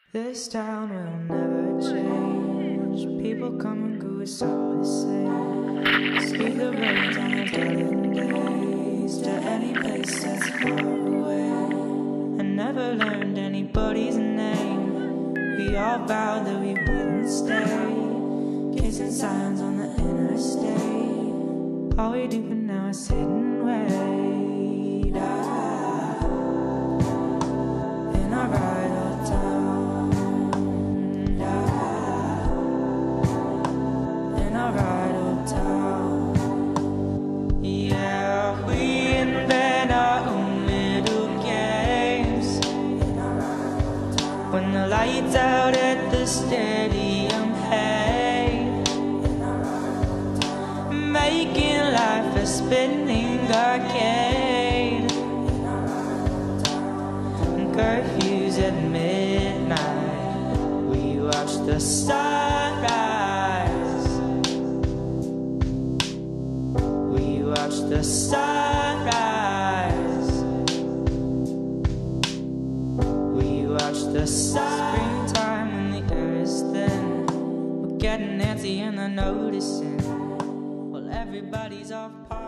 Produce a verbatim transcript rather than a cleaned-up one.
This town will never change. People come and go, it's all the same. Speak the roads on a daily daze to any place that's far away. I never learned anybody's name. We all vowed that we wouldn't stay. Kissing signs on the interstate. All we do for now is sit and wait. Ah, in our ride all town. When the lights out at the stadium, hey, making life a spinning arcade. Curfews at midnight, we watch the sunrise. We watch the sunrise. Watch the springtime and the air is thin. We're getting antsy and they're noticing. Well, everybody's off partying.